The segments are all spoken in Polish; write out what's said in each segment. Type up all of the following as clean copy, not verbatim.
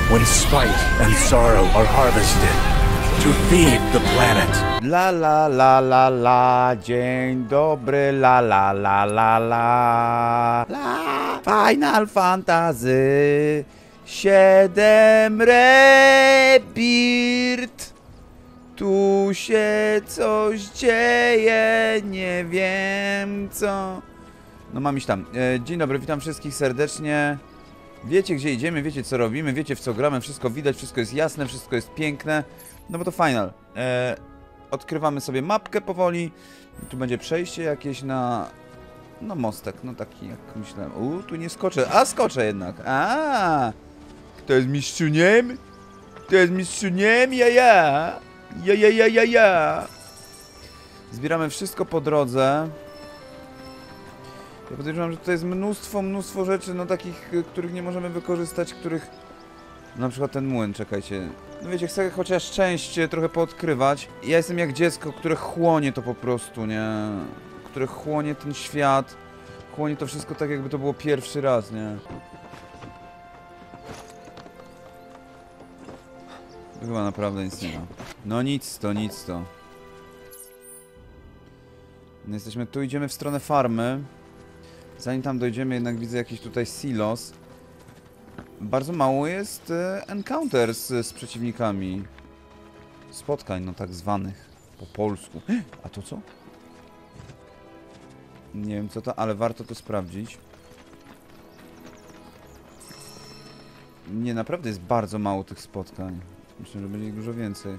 when spite and sorrow are harvested to feed the planet. La la la la la, dzień dobry, la la la la la la. Final Fantasy 7 Rebirth. Tu się coś dzieje, nie wiem co. No mam iść tam. Dzień dobry, witam wszystkich serdecznie. Wiecie gdzie idziemy, wiecie co robimy, wiecie w co gramy, wszystko widać, wszystko jest jasne, wszystko jest piękne. No bo to final. Odkrywamy sobie mapkę powoli. Tu będzie przejście jakieś na... No mostek, no taki jak myślałem. Tu nie skoczę, a skoczę jednak. Kto jest mistrzuniem? Kto jest mistrzuniem? Ja. Zbieramy wszystko po drodze. Ja podejrzewam, że tutaj jest mnóstwo rzeczy, no takich, których nie możemy wykorzystać, których... Na przykład ten młyn, czekajcie. No wiecie, chcę chociaż część trochę poodkrywać. Ja jestem jak dziecko, które chłonie to po prostu, nie? Które chłonie ten świat. Chłonie to wszystko tak, jakby to było pierwszy raz, nie? Chyba naprawdę nic nie ma. No nic to. No jesteśmy tu, idziemy w stronę farmy. Zanim tam dojdziemy, jednak widzę jakiś tutaj silos. Bardzo mało jest encounters z przeciwnikami. Spotkań, no tak zwanych. Po polsku. A to co? Nie wiem co to, ale warto to sprawdzić. Nie, naprawdę jest bardzo mało tych spotkań. Myślę, że będzie ich dużo więcej.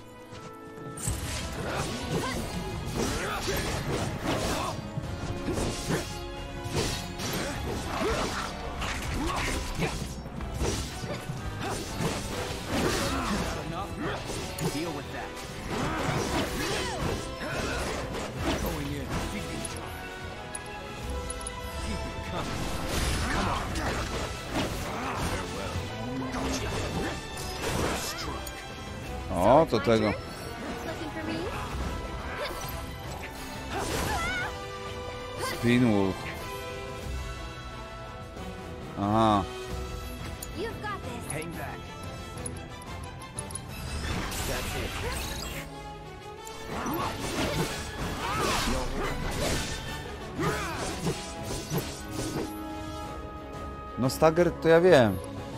O, to tego. Spinwolf. Aha. No stagger to ja wiem.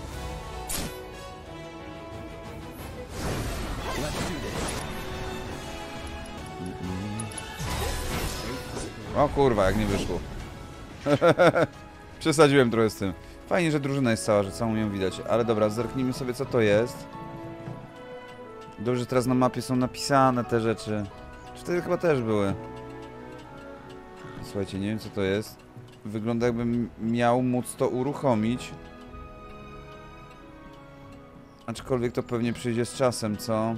O kurwa, jak nie wyszło. Przesadziłem trochę z tym. Fajnie, że drużyna jest cała, że całą ją widać. Ale dobra, zerknijmy sobie co to jest. Dobrze, że teraz na mapie są napisane te rzeczy. Czy wtedy chyba też były? Słuchajcie, nie wiem co to jest. Wygląda jakbym miał móc to uruchomić. Aczkolwiek to pewnie przyjdzie z czasem, co?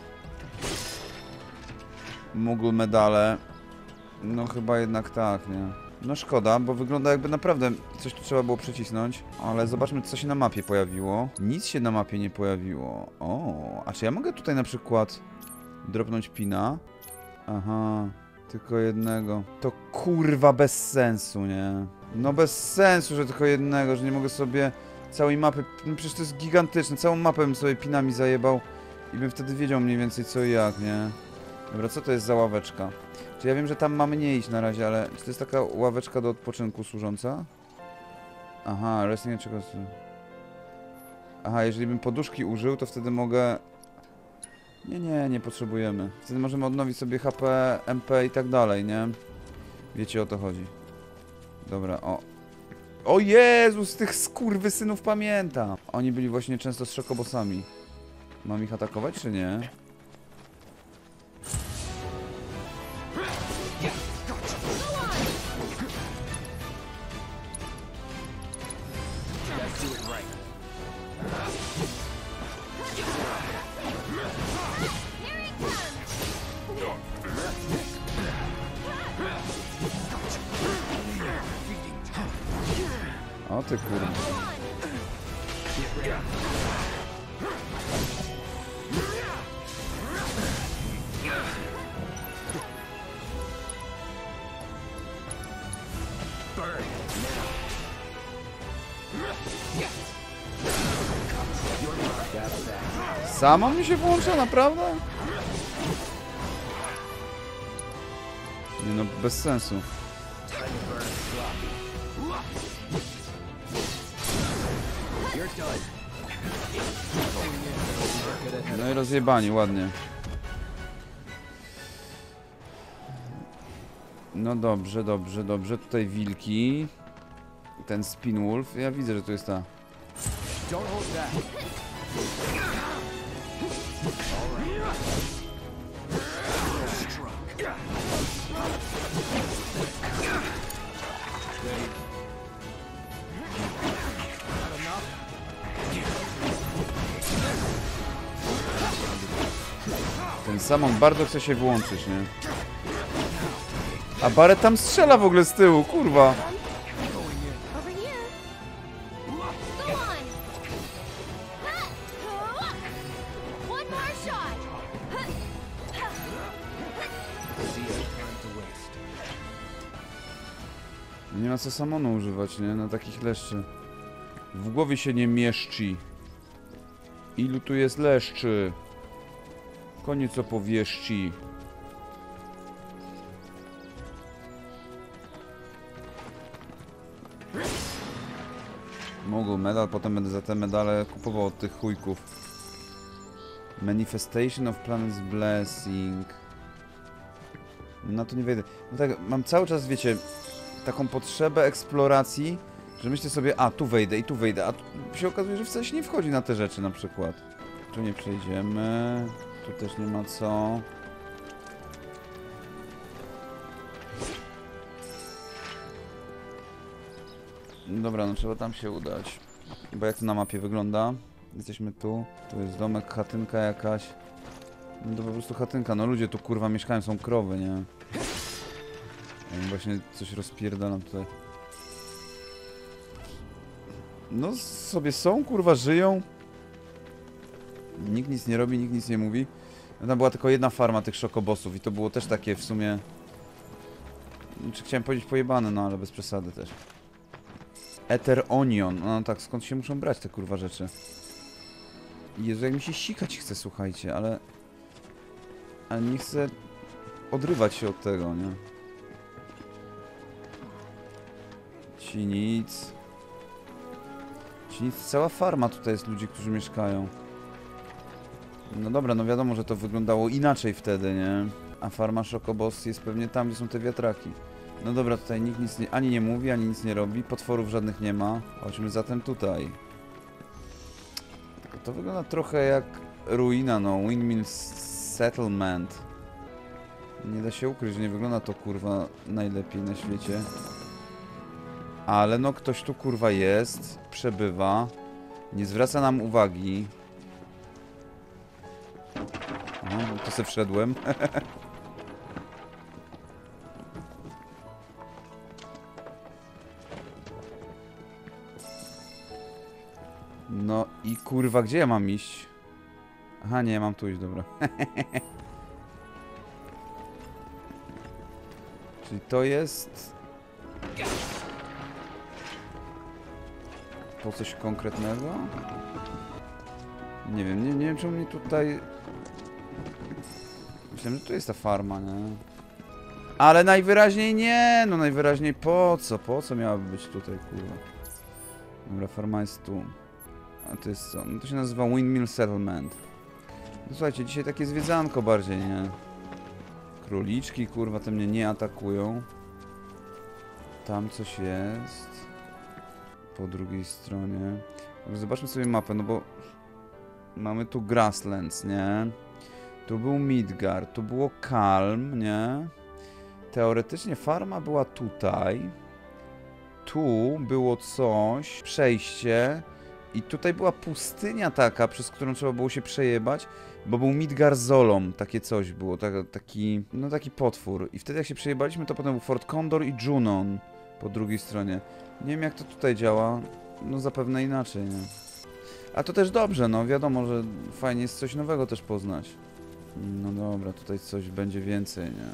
Moogle medale. No chyba jednak tak, nie? No szkoda, bo wygląda jakby naprawdę coś tu trzeba było przycisnąć. Ale zobaczmy co się na mapie pojawiło. Nic się na mapie nie pojawiło. O, a czy ja mogę tutaj na przykład dropnąć pina? Aha, tylko jednego. To kurwa bez sensu, nie? No bez sensu, że tylko jednego, że nie mogę sobie całej mapy... No przecież to jest gigantyczne, całą mapę bym sobie pinami zajebał i bym wtedy wiedział mniej więcej co i jak, nie? Dobra, co to jest za ławeczka? Czy ja wiem, że tam mamy nie iść na razie, ale czy to jest taka ławeczka do odpoczynku służąca? Aha, resting czego? Aha, jeżeli bym poduszki użył, to wtedy mogę... Nie potrzebujemy. Wtedy możemy odnowić sobie HP, MP i tak dalej, nie? Wiecie o to chodzi. Dobra, o. O Jezus, tych skurwysynów pamiętam! Oni byli właśnie często z szokobosami. Mam ich atakować, czy nie? O ty kurwa. Samo mi się włącza, naprawdę? Nie no, bez sensu. No i rozjebani, ładnie. No dobrze, dobrze, dobrze. Tutaj wilki. Ten Spinwolf. Ja widzę, że tu jest ta. Ten samą bardzo chce się włączyć, nie? A Barret tam strzela w ogóle z tyłu, kurwa. Nie ma co samonu używać, nie? Na takich leszczy. W głowie się nie mieszczy. Ilu tu jest leszczy? Koniec opowieści. Mogą medal, potem będę za te medale kupował od tych chujków. Manifestation of Planet's Blessing. No to nie wejdę. No tak, mam cały czas, wiecie, taką potrzebę eksploracji, że myślę sobie, a tu wejdę i tu wejdę, a tu się okazuje, że wcale się nie wchodzi na te rzeczy na przykład. Tu nie przejdziemy, tu też nie ma co. Dobra, no trzeba tam się udać. Bo jak to na mapie wygląda? Jesteśmy tu, tu jest domek, chatynka jakaś. No to po prostu chatynka, no ludzie tu kurwa mieszkają, są krowy, nie? Ja właśnie coś rozpierdalam tutaj. No sobie są, kurwa, żyją. Nikt nic nie robi, nikt nic nie mówi. No, tam była tylko jedna farma tych szokobosów i to było też takie w sumie... Czy chciałem powiedzieć pojebane, no ale bez przesady też. Ether Onion. No tak, skąd się muszą brać te kurwa rzeczy? Jezu, jak mi się sikać chce, słuchajcie, ale... Ale nie chcę odrywać się od tego, nie? Ci nic. Ci nic, cała farma tutaj jest ludzi, którzy mieszkają. No dobra, no wiadomo, że to wyglądało inaczej wtedy, nie? A farma Szokobos jest pewnie tam, gdzie są te wiatraki. No dobra, tutaj nikt nic nie, ani nie mówi, ani nic nie robi. Potworów żadnych nie ma. Chodźmy zatem tutaj. Tylko to wygląda trochę jak ruina, no. Windmill Settlement. Nie da się ukryć, że nie wygląda to kurwa najlepiej na świecie. Ale no ktoś tu kurwa jest, przebywa. Nie zwraca nam uwagi. O, to se wszedłem. No i kurwa, gdzie ja mam iść? Aha, nie, mam tu iść, dobra. Czyli to jest... Po coś konkretnego? Nie wiem, nie wiem czemu mnie tutaj... Myślałem, że tu jest ta farma, nie? Ale najwyraźniej nie! No najwyraźniej po co? Po co miałaby być tutaj, kurwa? Dobra, farma jest tu. A to jest co? No to się nazywa Windmill Settlement. No słuchajcie, dzisiaj takie zwiedzanko bardziej, nie? Króliczki, kurwa, te mnie nie atakują. Tam coś jest. Po drugiej stronie. Zobaczmy sobie mapę, no bo... Mamy tu Grasslands, nie? Tu był Midgard, tu było Kalm, nie? Teoretycznie farma była tutaj. Tu było coś, przejście. I tutaj była pustynia taka, przez którą trzeba było się przejebać, bo był Midgarzolom, takie coś było, taki, no taki potwór. I wtedy jak się przejebaliśmy, to potem był Fort Condor i Junon po drugiej stronie. Nie wiem jak to tutaj działa, no zapewne inaczej, nie? A to też dobrze, no wiadomo, że fajnie jest coś nowego też poznać. No dobra, tutaj coś będzie więcej, nie?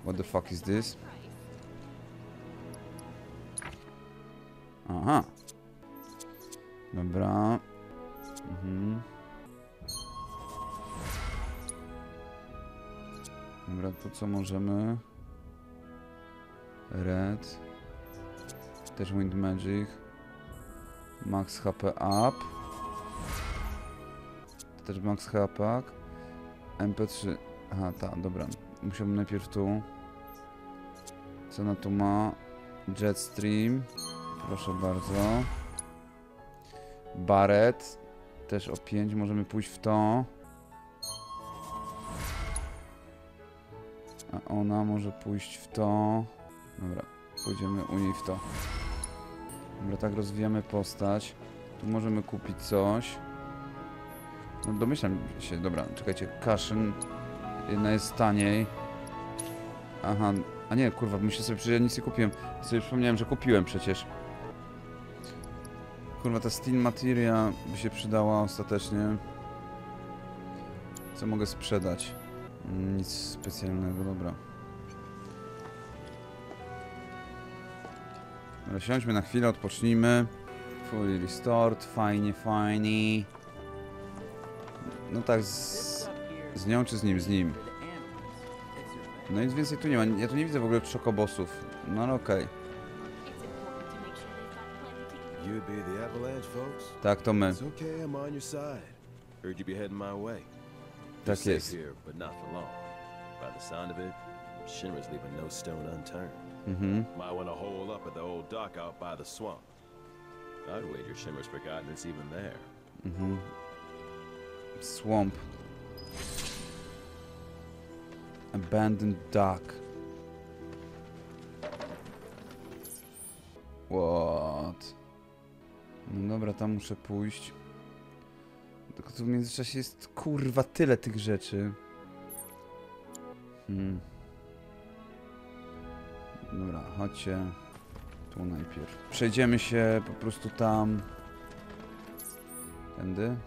What the fuck is this? Aha. Dobra. Dobra, to co możemy? Red. Też Wind Magic. Max HP up. To też Max HP up. MP3. Aha, tak, dobra. Musiałbym najpierw tu. Co ona tu ma? Jetstream. Proszę bardzo. Barret. Też o 5. Możemy pójść w to. A ona może pójść w to. Dobra, pójdziemy u niej w to. Dobra, tak rozwijamy postać. Tu możemy kupić coś. No domyślam się, dobra, czekajcie, Cushion. Jedna jest taniej. Aha, a nie, kurwa, myślę sobie, że ja nic nie kupiłem. Sobie przypomniałem, że kupiłem przecież. Kurwa, ta Steel Materia by się przydała ostatecznie. Co mogę sprzedać? Nic specjalnego, dobra. Dobra, siądźmy na chwilę, odpocznijmy. Fully restored, fajnie, fajnie. No tak, z nią czy z nim? Z nim. No nic więcej tu nie ma. Ja tu nie widzę w ogóle czokobosów. No ale okej. Tak, to my. Tak jest. Might want to hole up at the old dock out by the swamp. I'd wager Shimmer's forgotten it's even there. Swamp. Abandoned dock. What? No dobra, tam muszę pójść. Tylko tu w międzyczasie jest kurwa tyle tych rzeczy. Dobra, chodźcie tu najpierw. Przejdziemy się po prostu tam. Tędy.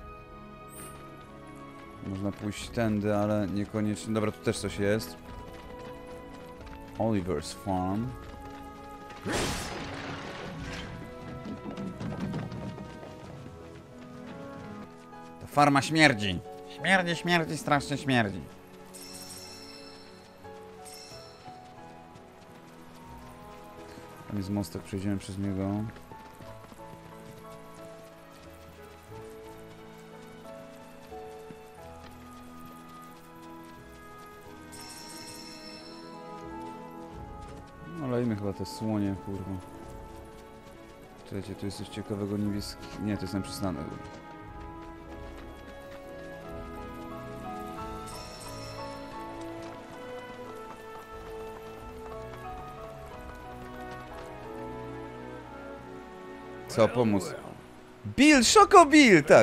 Można pójść tędy, ale niekoniecznie. Dobra, tu też coś jest. Oliver's Farm. Ta farma śmierdzi. Śmierdzi, śmierdzi, strasznie śmierdzi. Tam jest mostek, przejdziemy przez niego. No lejmy chyba te słonie, kurwa. Czekajcie, tu jest coś ciekawego niebieskiego. Nie, to jest nam przystanek. Co pomóc? Bill, Shoko Bill, tak.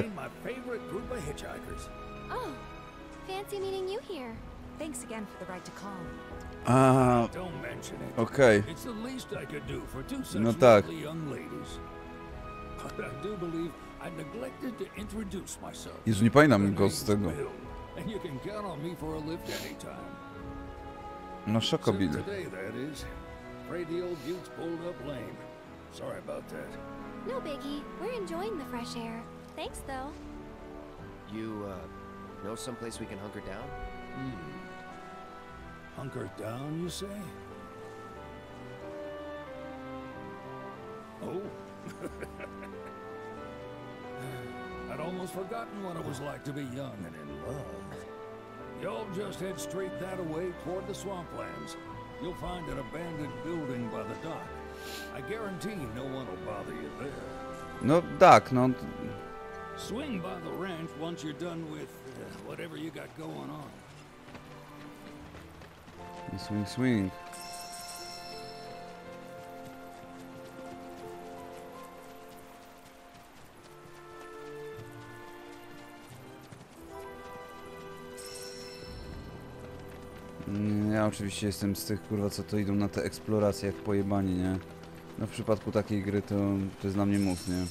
Oh, fancy meeting you here. Thanks again for the right to call. A, okej. No tak. Jezu, nie pamiętam go z tego. No, Shoko Bill. Sorry about that. No biggie. We're enjoying the fresh air. Thanks, though. You, know someplace we can hunker down? Hunker down, you say? Oh? I'd almost forgotten what it was like to be young and in love. Y'all just head straight that away toward the swamplands. You'll find an abandoned building by the dock. I guarantee no one will bother you there. No tak, no. Swing by the ranch once you're done with whatever you got going on. Swing, swing. Ja oczywiście jestem z tych kurwa, co to idą na te eksploracje jak pojebani, nie? No w przypadku takiej gry to jest dla mnie mus, nie?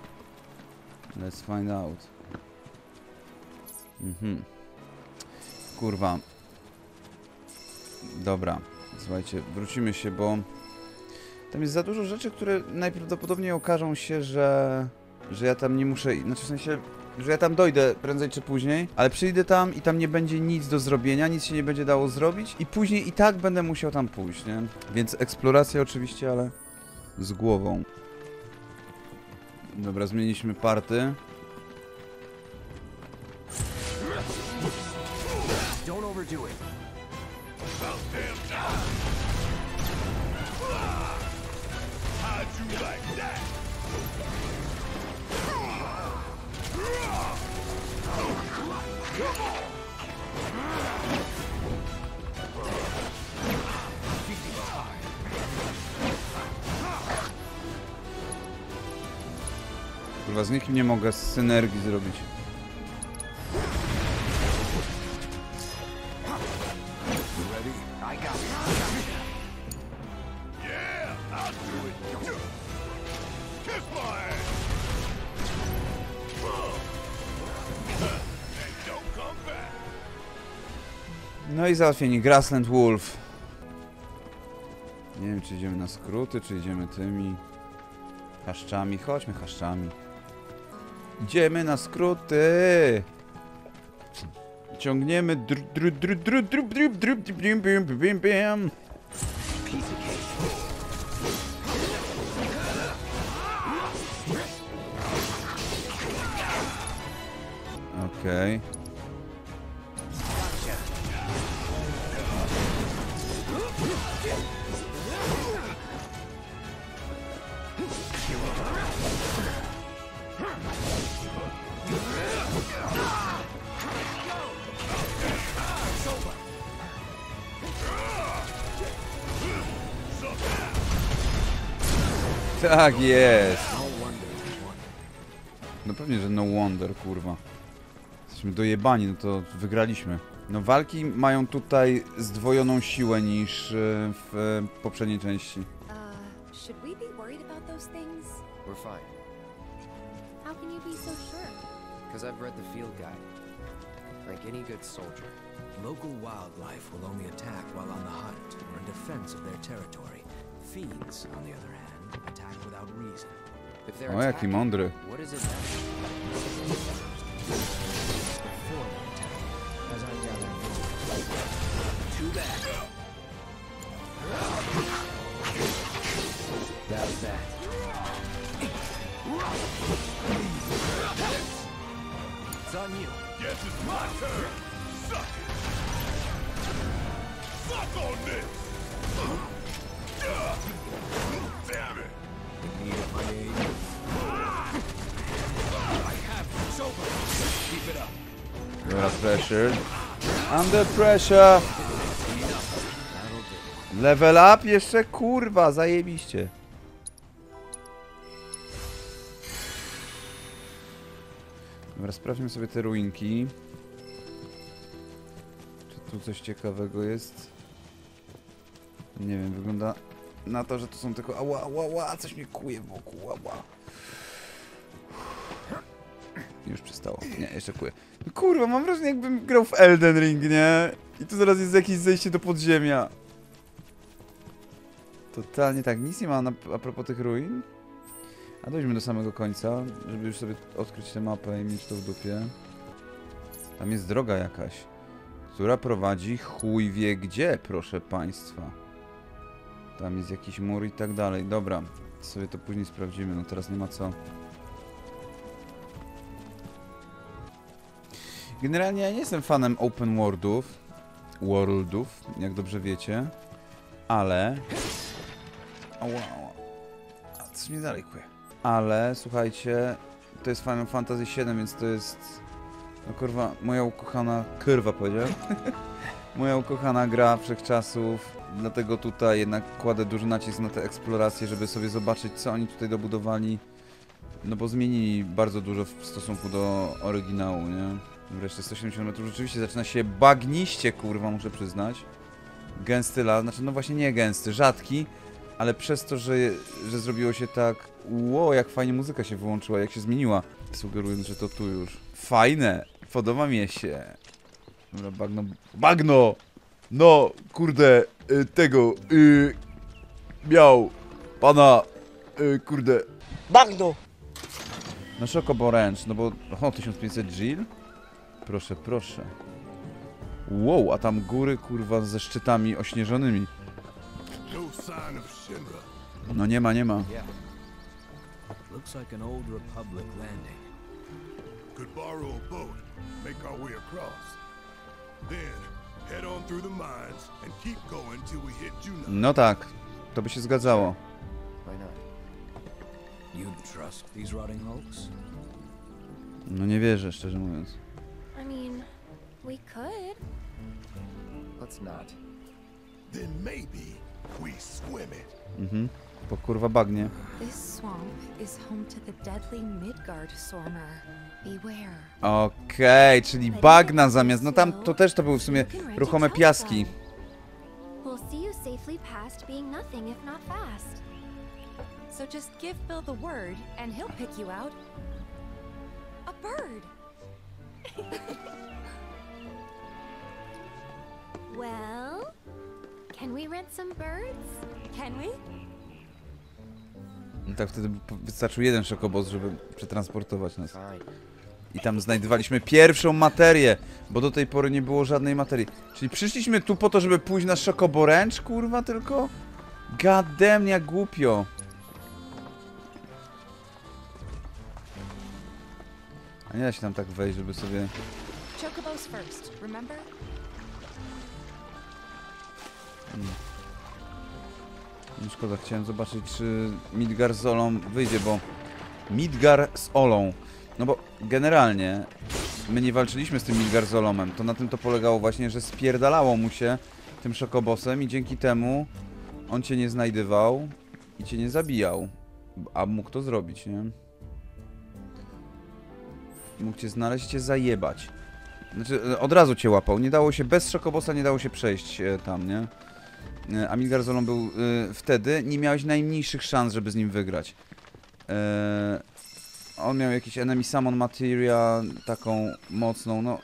Let's find out. Kurwa. Dobra. Słuchajcie, wrócimy się, bo tam jest za dużo rzeczy, które najprawdopodobniej okażą się, że ja tam nie muszę... Znaczy w sensie, że ja tam dojdę prędzej czy później, ale przyjdę tam i tam nie będzie nic do zrobienia, nic się nie będzie dało zrobić i później i tak będę musiał tam pójść, nie? Więc eksploracja oczywiście, ale z głową. Dobra, zmieniliśmy party. Don't overdo it. Kurwa, z nikim nie mogę synergii zrobić. No i załatwieni. Grassland Wolf. Nie wiem, czy idziemy na skróty, czy idziemy tymi chaszczami. Chodźmy chaszczami. Idziemy na skróty. Ciągniemy Okej. Tak jest. No pewnie, że no wonder, kurwa. Jesteśmy dojebani, no to wygraliśmy. No walki mają tutaj zdwojoną siłę niż w poprzedniej części. Should we be worried about those things? We're fine. How can you be so sure? Because I've read the field guide. Like any good soldier. Local wildlife will only attack while on the hunt or in defense of their territory. Fiends, on the other hand, attack without reason. If they're O, jaki attacking, mądry. what is it now? Before the attack, as I gather too bad. That's that. It's on you. Guess it's my turn. Suck it. Suck on this. Damn it. Need it, money. I have sober. Keep it up. Dobra, pressure. Under pressure. Level up jeszcze? Kurwa, zajebiście. Dobra, sprawdźmy sobie te ruinki. Czy tu coś ciekawego jest? Nie wiem, wygląda na to, że to są tylko... Ała, ała, ała, coś mnie kuje wokół, ała. Już przestało. Nie, jeszcze kuje. No kurwa, mam wrażenie, jakbym grał w Elden Ring, nie? I tu zaraz jest jakieś zejście do podziemia. Totalnie tak, nic nie ma a propos tych ruin. A dojdźmy do samego końca, żeby już sobie odkryć tę mapę i mieć to w dupie. Tam jest droga jakaś, która prowadzi chuj wie gdzie, proszę państwa. Tam jest jakiś mur i tak dalej. Dobra, sobie to później sprawdzimy, no teraz nie ma co. Generalnie ja nie jestem fanem open worldów, jak dobrze wiecie, ale... Ała, a coś mnie dalej kuje. Ale, słuchajcie, to jest Final Fantasy VII, więc to jest... No kurwa, moja ukochana... Kurwa powiedziałem? Moja ukochana gra wszechczasów, dlatego tutaj jednak kładę duży nacisk na tę eksplorację, żeby sobie zobaczyć, co oni tutaj dobudowali. No bo zmienili bardzo dużo w stosunku do oryginału, nie? Wreszcie 170 metrów rzeczywiście zaczyna się bagniście, kurwa, muszę przyznać. Gęsty las, znaczy no właśnie nie gęsty, rzadki, ale przez to, że zrobiło się tak... Wow, jak fajnie muzyka się wyłączyła, jak się zmieniła. Sugerując, że to tu już. Fajne! Podoba mi się. Dobra, bagno... Bagno! No, kurde, tego, miał pana, kurde... Bagno! No Chocobo Ranch, no bo... O, 1500 Jill? Proszę, proszę. Wow, a tam góry, kurwa, ze szczytami ośnieżonymi. No nie ma, nie ma. Yeah. Looks like an old Republic landing. Could borrow a boat, make our way across. Then head on through the mines and keep going till we hit Juneau. No tak, to by się zgadzało. Why not? You'd trust these rotting hulks? No nie wierzę, szczerze mówiąc. I mean, we could. Let's not. Then maybe we swim it. Mhm. Po kurwa bagnie. This swamp is home to the deadly Midgard Sormer. Beware. Okej, czyli bagna zamiast... No tam to też to były w sumie ruchome piaski. We'll see you safely past being nothing if not fast. So just give Bill the word and he'll pick you out. A bird. Well, can we rent some birds? Can we? No tak wtedy wystarczył jeden szokobos, żeby przetransportować nas. Fine. I tam znajdowaliśmy pierwszą materię, bo do tej pory nie było żadnej materii. Czyli przyszliśmy tu po to, żeby pójść na Chocobo Ranch, kurwa, tylko? God damn, jak głupio. A nie da się tam tak wejść, żeby sobie... Chocobos first, remember? No szkoda, chciałem zobaczyć, czy Midgar z Olą wyjdzie, bo... Midgar z Olą. No bo generalnie my nie walczyliśmy z tym Midgar z Olomem. To na tym to polegało właśnie, że spierdalało mu się tym szokobosem i dzięki temu on cię nie znajdywał i cię nie zabijał. A mógł to zrobić, nie? Mógł cię znaleźć i cię zajebać. Znaczy, od razu cię łapał. Nie dało się, bez szokobosa nie dało się przejść tam, nie? A Midgar z Olą był wtedy, nie miałeś najmniejszych szans, żeby z nim wygrać. On miał jakiś enemy summon materia, taką mocną, no...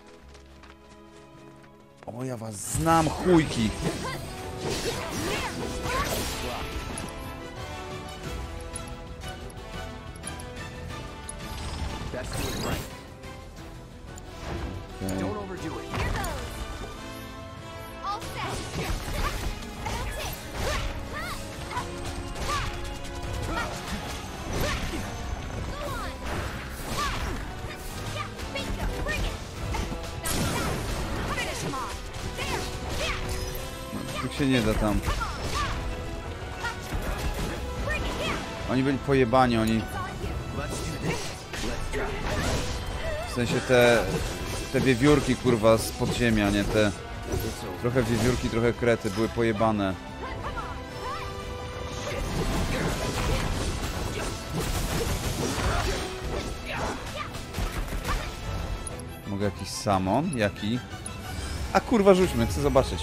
O, ja was znam, chujki! Okay. Don't overdo it. Here goes. All set. That's it. Go on. Yeah, bingo. Bring it. Finish him off. There. Yeah. Tu się nie da tam. Bring it here. Oni byli pojebani, oni... It's on you. W sensie te wiewiórki, kurwa, z podziemia, nie te... Trochę wiewiórki, trochę krety, były pojebane. Mogę jakiś summon? Jaki? A kurwa, rzućmy, chcę zobaczyć.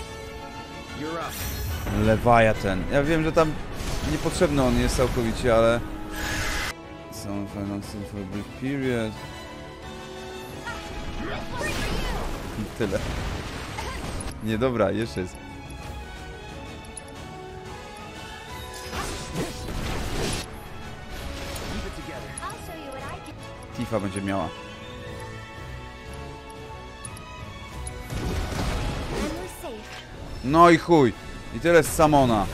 Leviathan. Ja wiem, że tam niepotrzebny on jest całkowicie, ale... Some financing for a brief period. I tyle. Nie, dobra, jeszcze jest. I'll show you what I can. Tifa będzie miała. And we're safe. No i chuj. I tyle z Samona.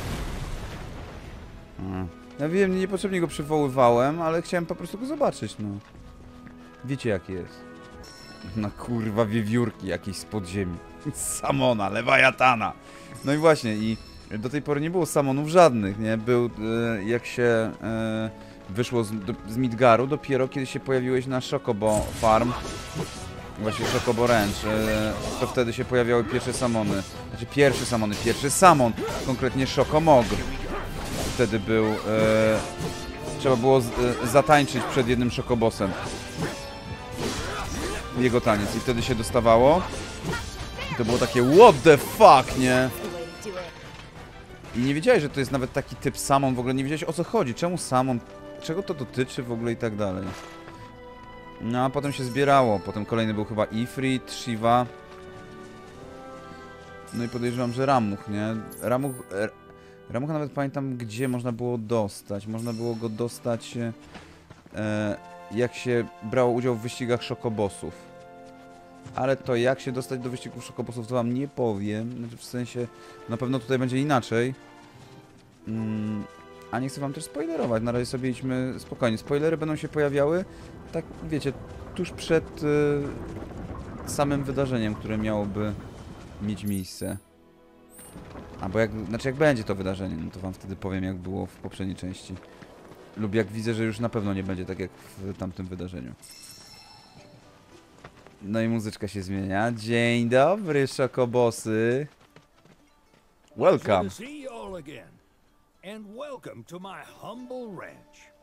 Ja wiem, niepotrzebnie go przywoływałem, ale chciałem po prostu go zobaczyć, no. Wiecie jak jest. No kurwa, wiewiórki jakieś z podziemi. Samona, Leviathana. No i właśnie, i do tej pory nie było Samonów żadnych, nie? Był, jak się wyszło z Midgaru, dopiero kiedy się pojawiłeś na Chocobo Farm, właśnie Chocobo Ranch, to wtedy się pojawiały pierwsze Samony. Znaczy pierwszy Samon, konkretnie Chocomog. Wtedy był, trzeba było zatańczyć przed jednym Chocobosem. Jego taniec i wtedy się dostawało. I to było takie what the fuck, nie? I nie wiedziałeś, że to jest nawet taki typ Samon, w ogóle nie wiedziałeś o co chodzi, czemu Samon, czego to dotyczy w ogóle i tak dalej. No a potem się zbierało, potem kolejny był chyba Ifrit, Shiva No i podejrzewam, że Ramuch, nie? Ramuch nawet pamiętam, gdzie można było dostać. Można było go dostać, jak się brało udział w wyścigach szokobosów. Ale to jak się dostać do wyścigów szokobosów, to wam nie powiem. Znaczy, w sensie, na pewno tutaj będzie inaczej. A nie chcę wam też spoilerować. Na razie sobie idźmy spokojnie. Spoilery będą się pojawiały, tak wiecie, tuż przed samym wydarzeniem, które miałoby mieć miejsce. Albo jak będzie to wydarzenie, no to wam wtedy powiem, jak było w poprzedniej części. Lub jak widzę, że już na pewno nie będzie tak jak w tamtym wydarzeniu. No i muzyczka się zmienia. Dzień dobry, szokobosy. Welcome. To see you all again. And welcome to my humble ranch.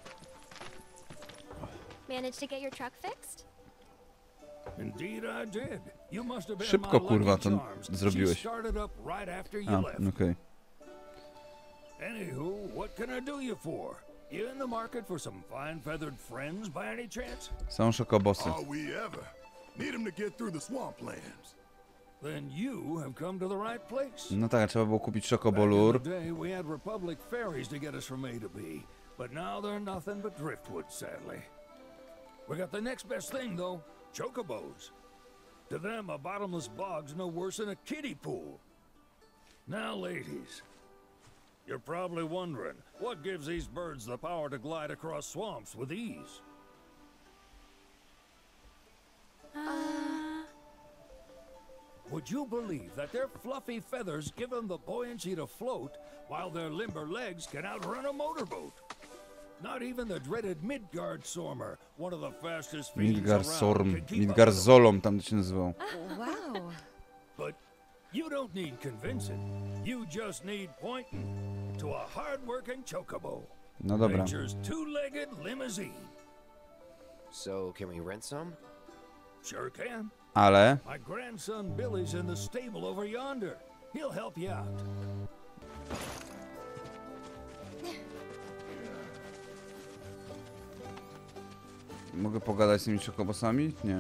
Managed to get your truck fixed? Indeed I did. You must have been Szybko, my kurwa, lucky to charms. zrobiłeś. She started up right after you A, left. okej. Anywho, what can I do you for? You in the market for some fine feathered friends by any chance? Są szokobosy. Are we ever? Need him to get through the swamplands. Then you have come to the right place. No tak, trzeba było kupić Back in szokobolur. the day, we had Republic ferries to get us from A to B, but now they're nothing but driftwood, sadly. We got the next best thing, though, chocobos. To them, a bottomless bog's no worse than a kiddie pool. Now, ladies, you're probably wondering, what gives these birds the power to glide across swamps with ease? Would you believe that their fluffy feathers give them the buoyancy to float, while their limber legs can outrun a motorboat? Not even the dreaded Midgard Sormer, one of the fastest fiends Midgard around, Sorm. can keep Midgard up with them. Zolom tam się nazywał. Wow. But you don't need convincing. You just need pointing to a hard-working chocobo. No dobra. Nature's two-legged limousine. So, can we rent some? Sure can. Ale... My grandson Billy's in the stable over yonder. He'll help you out. Mogę pogadać z tymi szokobosami? Nie.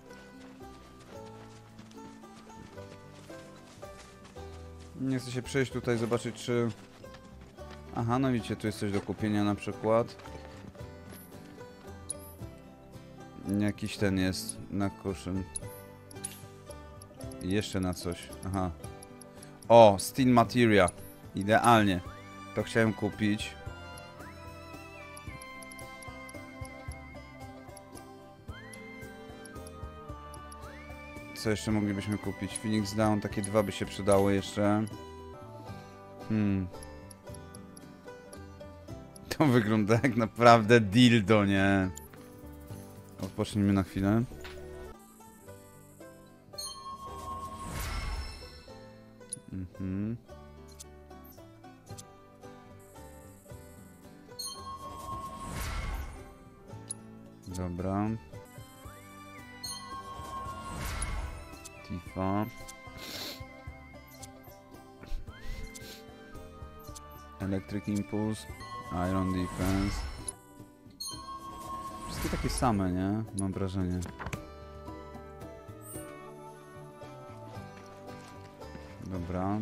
Nie chcę się przejść tutaj, zobaczyć czy... Aha, no widzicie, tu jest coś do kupienia na przykład. Jakiś ten jest na koszyn. I jeszcze na coś. Aha. O, Steel Materia. Idealnie. To chciałem kupić. Co jeszcze moglibyśmy kupić? Phoenix Down, takie dwa by się przydały jeszcze. To wygląda jak naprawdę dildo, nie? Odpocznijmy na chwilę. Dobra. Tifa. Electric Impulse. Iron Defense. Wszystkie takie same, nie? Mam wrażenie. Dobra.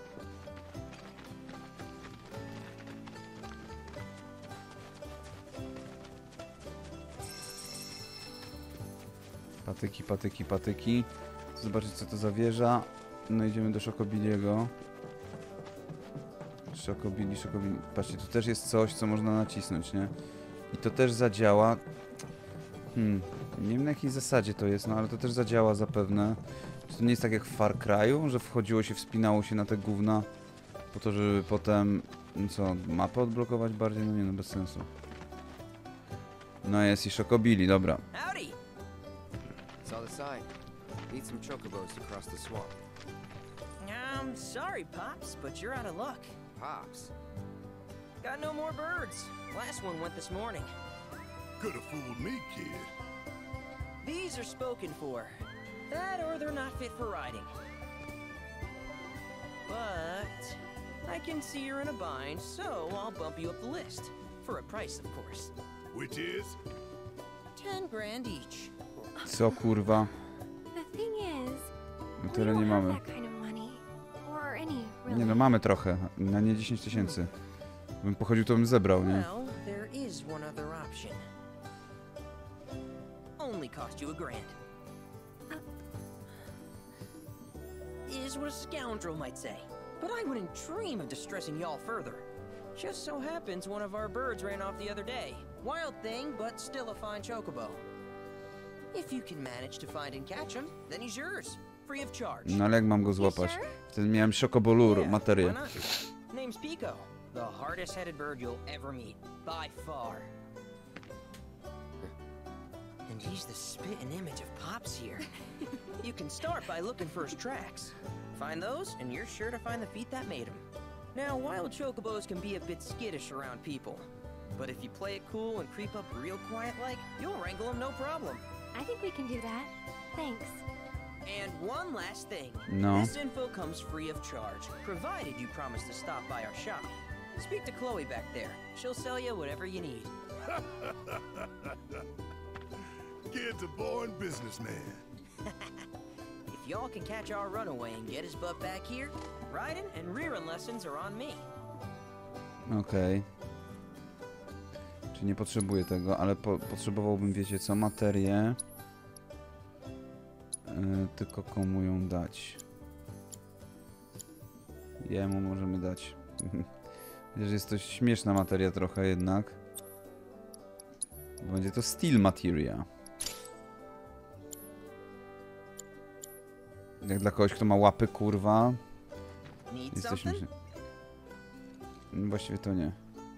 Patyki, patyki, patyki. Zobaczyć co to za wieża. No idziemy do Szokobiliego. Szokobili, Szokobili. Patrzcie, tu też jest coś, co można nacisnąć, nie? I to też zadziała. Nie wiem na jakiej zasadzie to jest, no ale to też zadziała zapewne. Czy to nie jest tak jak w Far Cry'u, że wchodziło się, wspinało się na te gówna po to, żeby potem, no co, mapę odblokować bardziej? No nie, no bez sensu. No jest i Szokobili, dobra. Howdy! Saw the sign. Need some chocobos to cross the swamp. I'm sorry, Pops, but you're out of luck. Pops. Got no more birds. Last one went this morning. Could have fooled me, kid. These are spoken for. That or they're not fit for riding. But I can see you're in a bind, so I'll bump you up the list. For a price, of course. Which is? 10 grand each. Co kurwa? The thing is, No we tyle don't nie have mamy. that kind of money. really. Nie no, mamy trochę. Na nie 10 000. Bym pochodził, to bym zebrał, nie? Well, there is one other option. Only cost you $1,000. Is what a scoundrel might say. But I wouldn't dream of distressing y'all further. Just so happens one of our birds ran off the other day. Wild thing, but still a fine chocobo. If you can manage to find and catch him, then he's yours. Free of charge. No ale jak mam go złapać? Wtedy miałem Chocobolur, Yeah, materię. why not? Name's Pico. The hardest-headed bird you'll ever meet. By far. And he's the spitting image of Pops here. You can start by looking for his tracks. Find those, and you're sure to find the feet that made him. Now, wild chocobos can be a bit skittish around people. But if you play it cool and creep up real quiet-like, you'll wrangle them no problem. I think we can do that. Thanks. And one last thing. No. This info comes free of charge, provided you promise to stop by our shop. Speak to Chloe back there. She'll sell you whatever you need. Kid's a born businessman. If y'all can catch our runaway and get his butt back here, riding and rearing lessons are on me. Okej. Czy nie potrzebuję tego, ale potrzebowałbym, wiecie co, materię. Tylko komu ją dać? Jemu możemy dać. Wiesz, jest to śmieszna materia trochę jednak. Będzie to steel materia. Jak dla kogoś, kto ma łapy, kurwa. Need Jesteśmy something? Właściwie to nie.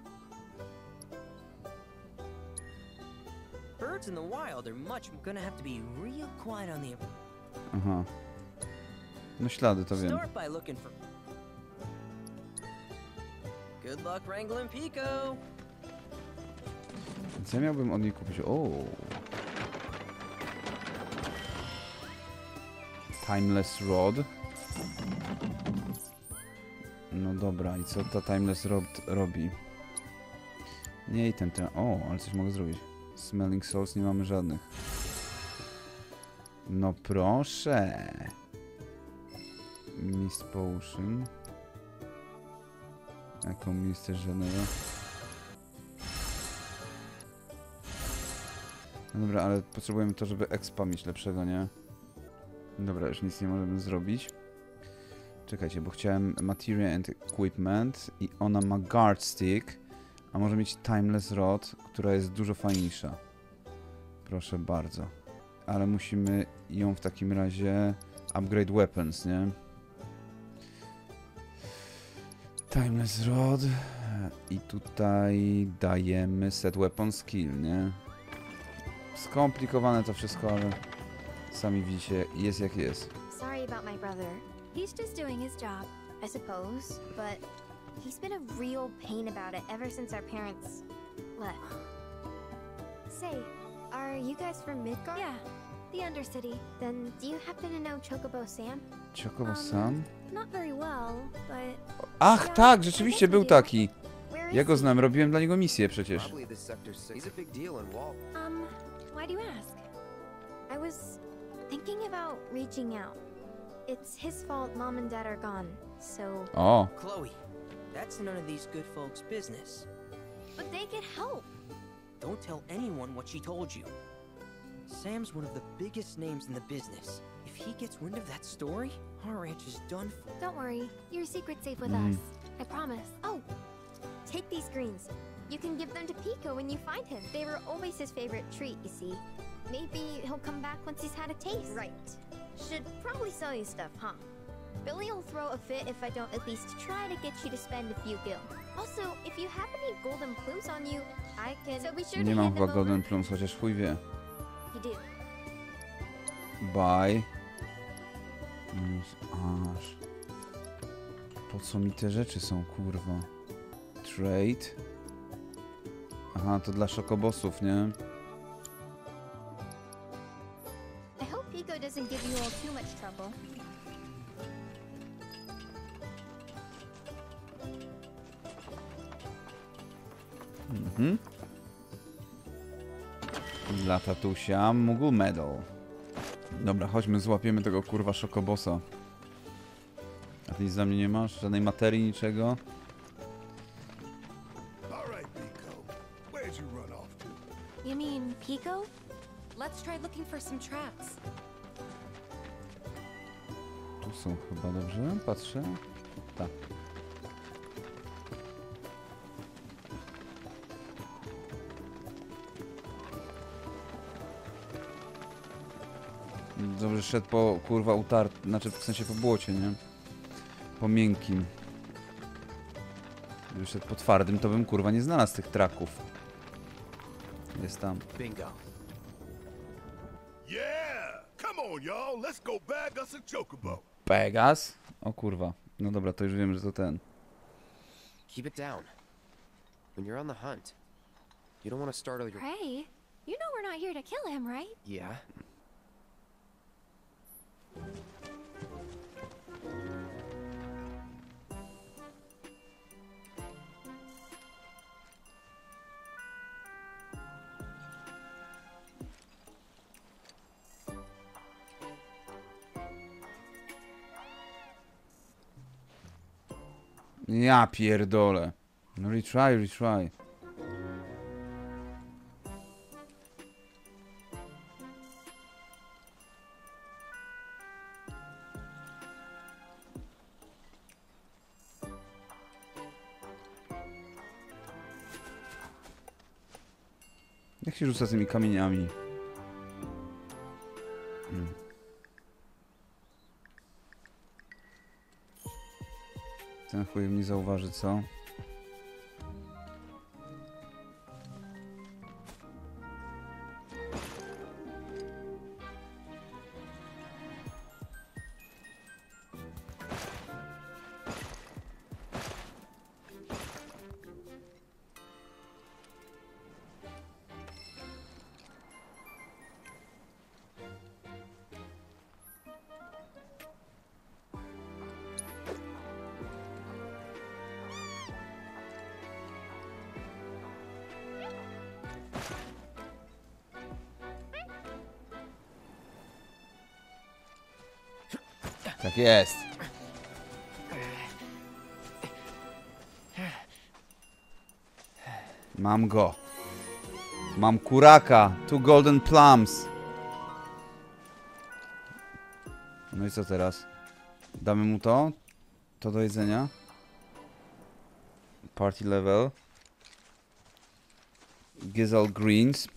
Birds in the wild are gonna have to be real quiet on the... Aha. No ślady to wiem. Start by looking for... Good luck wrangling Pico! Więc ja miałbym od niej kupić... O. Timeless Rod. No dobra, i co ta Timeless Rod robi? Nie item ten... O, ale coś mogę zrobić. Smelling Salts nie mamy żadnych. No proszę. Mist Potion. Jaką mist też żadnego. No dobra, ale potrzebujemy to, żeby expa mieć lepszego, nie? Dobra, już nic nie możemy zrobić. Czekajcie, bo chciałem Material and Equipment i ona ma Guard Stick, a może mieć Timeless Rod, która jest dużo fajniejsza. Proszę bardzo. Ale musimy ją w takim razie upgrade weapons, nie? Timeless Rod i tutaj dajemy set weapon skill, nie? Skomplikowane to wszystko, ale sami widzicie, jest jak jest. Sorry about my brother. He's just doing his job, I suppose, but he's been a real pain about it ever since our parents left. Say, are you guys from Midgard? Yeah, the Undercity. Then do you happen to know Chocobo Sam? Chocobo Sam? Not very well, but... Ach, tak, rzeczywiście był taki. Where Ja is go he? znam, robiłem dla niego misję przecież. Probably this sector's sick. He's a big deal in Wall. Why do you ask? I was thinking about reaching out. It's his fault Mom and Dad are gone, so... O, Chloe, that's none of these good folks' business. But they could help. Don't tell anyone what she told you. Sam's one of the biggest names in the business. If he gets wind of that story, our ranch is done for. Don't worry, your secret's safe with us. I promise. Oh, take these greens. You can give them to Pico when you find him. They were always his favorite treat, you see. Maybe he'll come back once he's had a taste. Right. Should probably sell you stuff, huh? Billy will throw a fit if I don't at least try to get you to spend a few gil. Also, if you have any golden plumes on you, I can... So be sure nie to mam hand chyba them Golden over. Plums, chociaż chuj wie. You do. Bye. Aż. Po co mi te rzeczy są, kurwa? Trade. Aha, to dla szokobosów, nie? I hope Pico doesn't give you all too much trouble. Dla tatusia Moogle Medal. Dobra, chodźmy, złapiemy tego kurwa szokobosa. A Nic dla mnie nie masz? Żadnej materii, niczego? All right, Pico. Where'd you run off to? You mean Pico? Let's try looking for some tracks. Tu są chyba, dobrze? Patrzę. Tak. Dobrze, szedł po, kurwa, znaczy w sensie po błocie, nie? Po miękkim. Gdyby szedł po twardym, to bym, kurwa, nie znalazł tych traków. Jest tam. Bingo. Yeah! Come on, y'all. Let's go bag us a chocobo. Pegas? O kurwa. No dobra, to już wiem, że to ten. Keep it down. When you're on the hunt, you don't want to startle your... Pray? You know we're not here to kill him, right? Yeah? Ja pierdolę. No retry. Jak się rzuca tymi kamieniami? Ten chuj mnie zauważy, co? Tak jest. Mam go. Mam kuraka. 2 golden plums. No i co teraz? Damy mu to? To do jedzenia? Party level. Gizzle greens.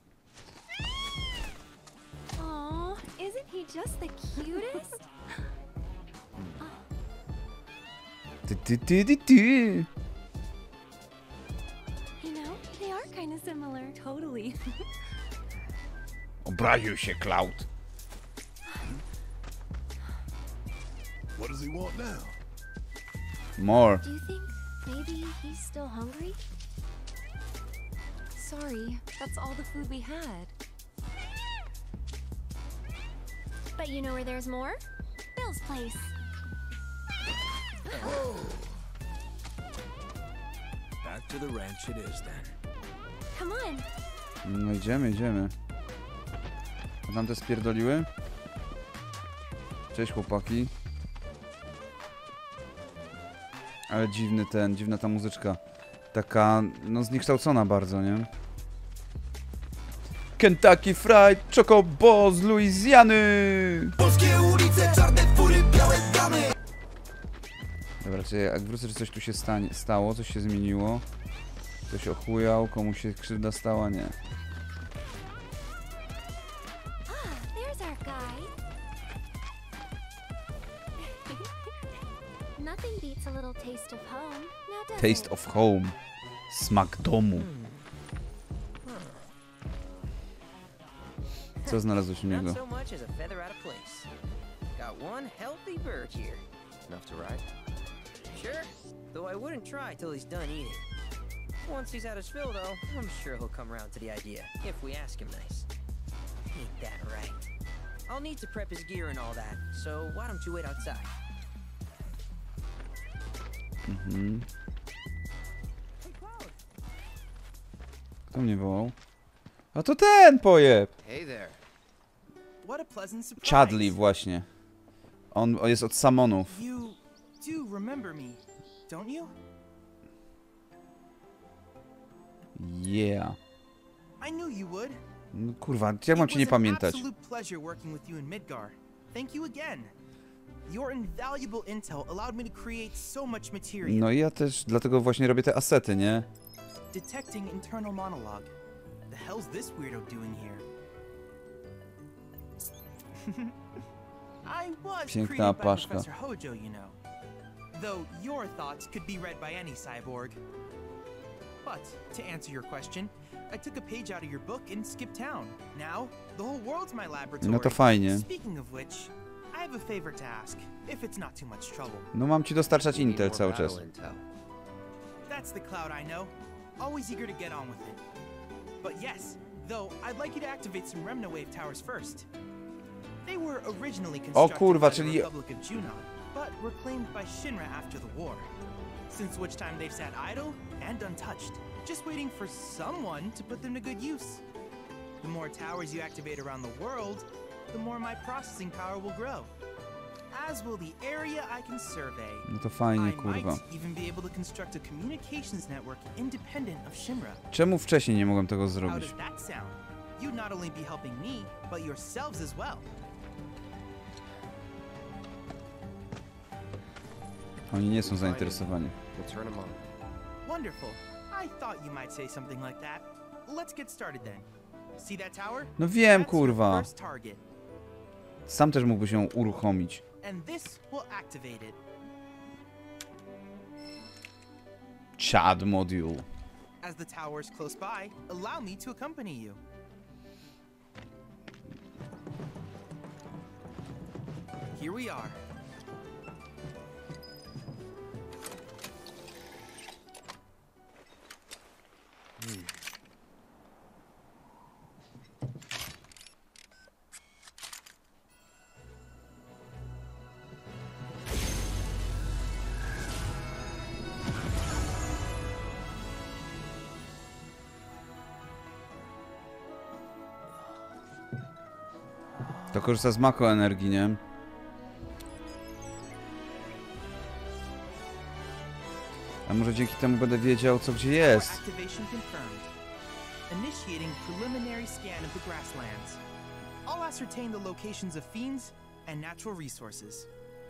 Aw, isn't he just the cutest? You know, they are kind of similar. Totally. Obraził się Cloud. What does he want now? More. Do you think maybe he's still hungry? Sorry, that's all the food we had. But you know where there's more? Bill's place. Back to the ranch it is then. Come on. No idziemy. A tamte spierdoliły? Cześć chłopaki. Ale dziwna ta muzyczka. Taka, no zniekształcona bardzo, nie? Kentucky Fried Chocobo z Luizjany! Polskie ulice, czarne fury, białe damy. Dobra, czy jak wrócę, czy coś tu się stało, coś się zmieniło? Ktoś ochujał, komuś się krzywda stała? Nie. There's our guy. Nothing beats a little taste of home. Now does Taste it? of home. Smak domu. Co znalazłeś u niego? Not so much as a feather out of place. Got one healthy bird here. Enough to ride? Sure, though I wouldn't try till he's done eating. Once he's had his fill, though, I'm sure he'll come around to the idea, if we ask him nice. Ain't that right? I'll need to prep his gear and all that, so why don't you wait outside? Kto mnie wołał? A to ten pojeb! Hey there. What a pleasant surprise. Chadley właśnie. On jest od Samonów. You do remember me, don't you? Yeah. I knew you would. No kurwa, jak mam cię nie pamiętać? It was an absolute pleasure working with you in Midgar. Thank you again. Your invaluable intel allowed me to create so much material. No i ja też dlatego właśnie robię te asety, nie? Detecting internal monologue. The hell's this weirdo doing here? I was Piękna created by apaszka. Professor Hojo, you know. Though your thoughts could be read by any cyborg. But to answer your question, I took a page out of your book and skipped town. Now, the whole world's my laboratory. No to fajnie. Speaking of which, I have a favor to ask, if it's not too much trouble. No mam ci dostarczać Intel cały czas. That's the Cloud I know. Always eager to get on with it. But yes, though, I'd like you to activate some Remnawave towers first. They were originally constructed kurwa, by the czyli- Republic of Junon, but reclaimed by Shinra after the war. Since which time they've sat idle and untouched, just waiting for someone to put them to good use. The more towers you activate around the world, the more my processing power will grow. As will the area I can survey. No to fajnie, I kurwa. might even be able to construct a communications network independent of Shinra. Czemu wcześniej nie mogłem tego How zrobić? does that sound? You'd not only be helping me, but yourselves as well. Oni nie są zainteresowani. We'll turn 'em on. Wonderful. I thought you might say something like that. Let's get started then. See that tower? No wiem, That's your kurwa. first target. Sam też mógłbyś ją uruchomić. And this will activate it. Chad module. As the tower is close by, allow me to accompany you. Here we are. To korzysta z mako energii, nie? A może dzięki temu będę wiedział, co gdzie jest. Activation confirmed. Initiating preliminary scan of the grasslands. I'll ascertain the locations of fiends and natural resources.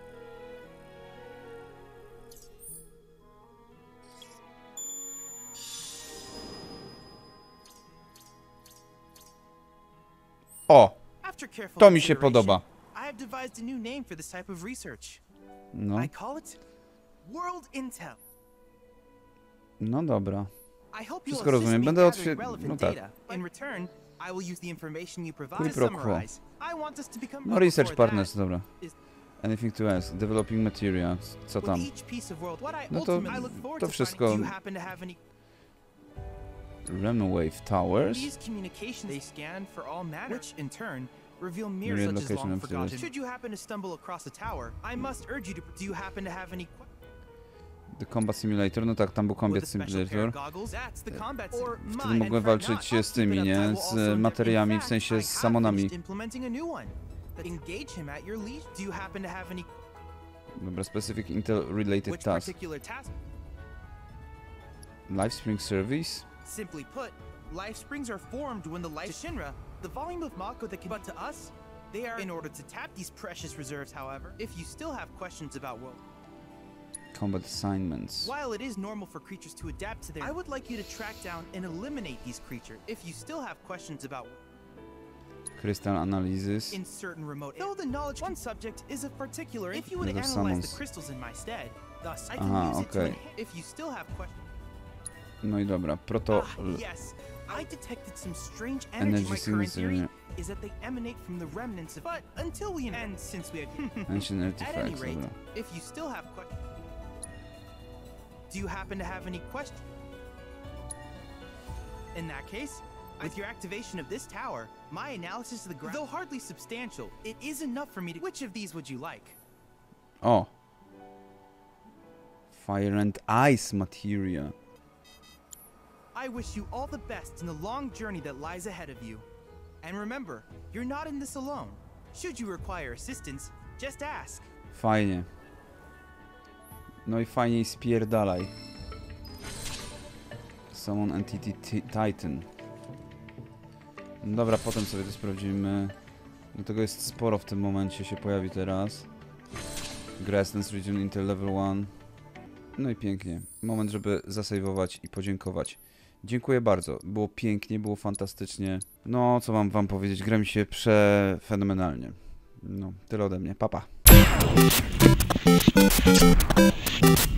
O! After careful To mi się consideration, podoba. I have devised a new name for this type of research. No, I call it World Intel. no dobra. I hope you'll Wszystko assist rozumiem. me Będę gathering no relevant tak. data. In return, I will use the information you provide Quid to pro quo. summarize. I want us to become No research before partners, that. dobra. Anything to ask. Developing material. Co With tam? each piece of world, what I No to- ultimately look forward to to wszystko- finding. Do you happen to have any Remnawave Towers. these communications they scan for all matter, which in turn reveal Myriad mirrors such as location long of forgotten. the- Should you happen to stumble across a tower, I must urge you to. Do you happen to have any? The Combat Simulator. No tak, tam był With Combat a special pair Simulator. of goggles, that's the combat sim. Or Wtedy mine, mogłem and fret walczyć not, z I'll tymi, keep it up. I nie? will Z also materiami, in w fact, sensie I z have samonami. finished implementing a new one. Engage him at your leisure. Do you happen to have any? Dobra, specific Intel related Which task. particular task? Lifespring Service? Simply put, life springs are formed when the life to Shinra, the volume of Mako that can. But to us, they are. In order to tap these precious reserves, however, if you still have questions about world. Combat Assignments. While it is normal for creatures to adapt to their, I would like you to track down and eliminate these creatures. If you still have questions about Crystal Analysis. in certain remote, though the knowledge one subject is of particular, if you would Another analyze summons. the crystals in my stead, thus I can Aha, use it to okej. if you still have questions. No i dobra, proto... Yes, I detected some strange Energy energy. My current signals, theory yeah. is that they emanate from the remnants of. But until we and since we had Ancient at any Artifacts, rate, dobra. if you still have questions, do you happen to have any questions? In that case, with your activation of this tower, my analysis of the ground, though hardly substantial, it is enough for me to. Which of these would you like? O! Fire and Ice Materia. I wish you all the best in the long journey that lies ahead of you. And remember, you're not in this alone. Should you require assistance, just ask. Fajnie. No i fajniej spierdalaj. Summon Entity Titan. No dobra, potem sobie to sprawdzimy. Do tego jest sporo w tym momencie, się pojawi teraz. Grasslands Region Intel Level 1. No i pięknie. Moment, żeby zasejwować i podziękować. Dziękuję bardzo. Było pięknie, było fantastycznie. No, co mam wam powiedzieć? Gra mi się przefenomenalnie. No, tyle ode mnie. Pa, pa.